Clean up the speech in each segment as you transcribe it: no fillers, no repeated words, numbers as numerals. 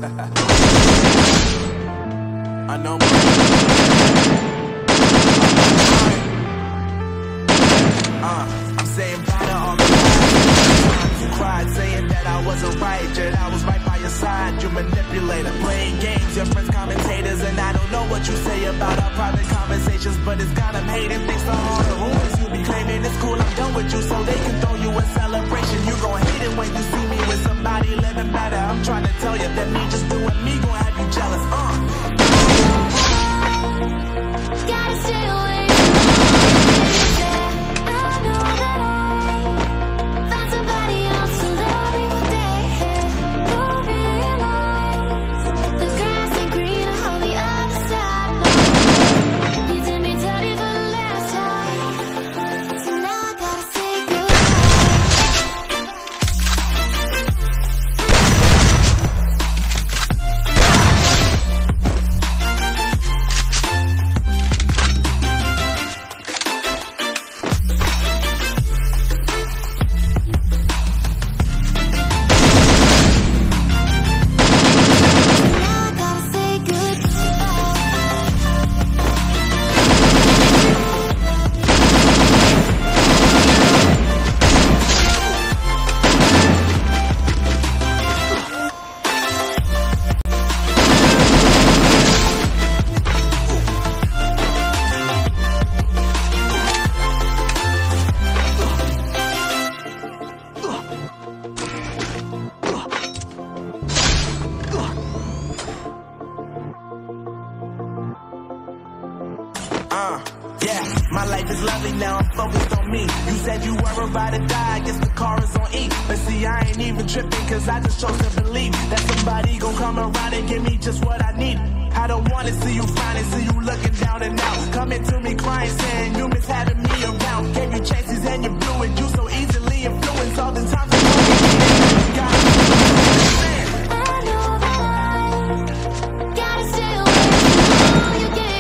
I know. I'm saying bye to all the times you cried, saying that I wasn't right, yet I was right by your side. You manipulator, playing games, your friends commentators, and I don't know what you say about our private conversations, but it's got them hating. Thanks to all the rumors you be claiming, it's cool, I'm done with you, so they can throw you a celebration. You gon' hate it when you see me with somebody living better. I'm trying to tell you that me just doing me gon' have you jealous. Gotta stay away. Yeah, my life is lovely now, I'm focused on me. You said you were about to die, I guess the car is on E. But see, I ain't even tripping, cause I just chose to believe that somebody gon' come around and give me just what I need. I don't wanna see you finding, see you looking down and out. Coming to me crying, saying you miss having me around. Gave you chances and you blew it, you so easily influenced. All the times you got I know that I gotta stay away from all your games.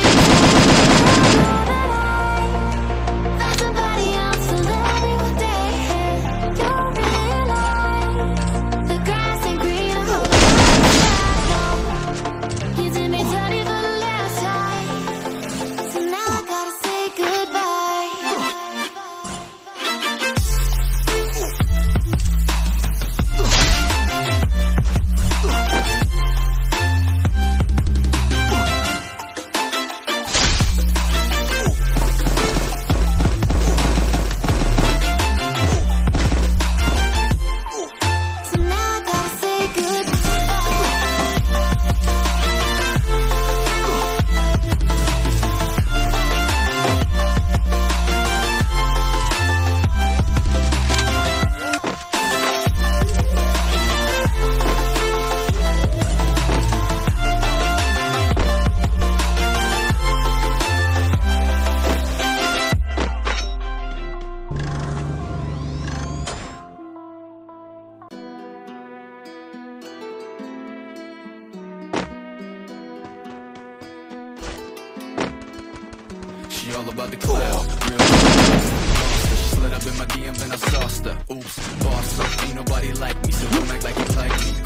She all about the cloud, real she slid up in my DM, then I sauced her. Oops, boss up, ain't nobody like me, so don't act like you like me.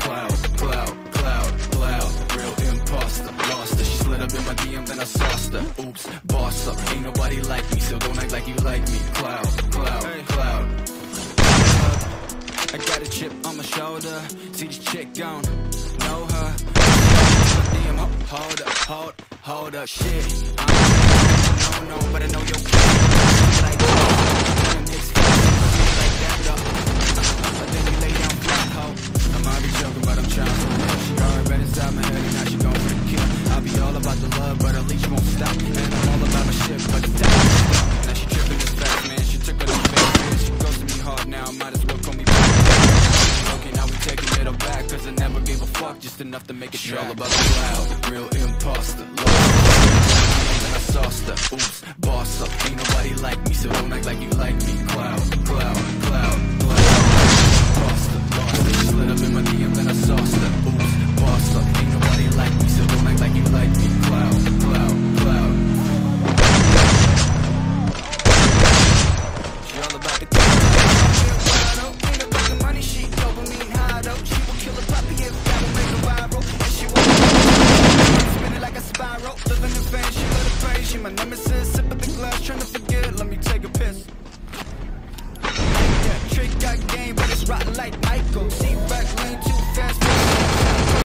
Cloud, real imposter. Lost her, she slid up in my DM, then I sauced her. Oops, boss up, ain't nobody like me, so don't act like you like me. Cloud. I got a chip on my shoulder, see this chick gone, know her. Damn, hold up, shit. I don't know, but I know you're like that, but then you lay down flat, ho. I'm already joking, but I'm trying to. She already been inside my head, and now she gon' for the kill. I'll be all about the love, but at least you won't stop. And I'm all about my shit, but the time is stuck. Now she tripping this fast, man. She took her to face, man. She goes to me hard now, might as well call me back. Okay, now we taking it all back, cause I never gave a fuck, just enough to make it she all about the cloud, real imposter. I sauced her, oops, boss up, ain't nobody like me, so don't act like you like me. Cloud, imposter, she slid up in my DM, then I sauced her, oops, boss up, ain't nobody like me, so don't act like you like me. Cloud. She all about the cloud, ain't about the money, she dopamine high though, she will kill a puppy if that will make her viral. go. Living in vain, she let it pay. She my nemesis, sip at the glass, trying to forget. Let me take a piss. Yeah, trick got game, but it's rotten like Michael. See